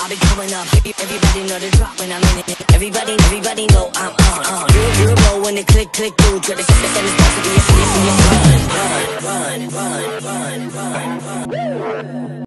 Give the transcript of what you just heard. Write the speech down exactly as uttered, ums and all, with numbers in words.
I'll be going up. Everybody know the drop when I'm in it. Everybody, everybody know I'm on. Uh, real, real low when it click, click through. Try to set the same as possible. Yes, yes, yes. Run, run, run, run, run, run.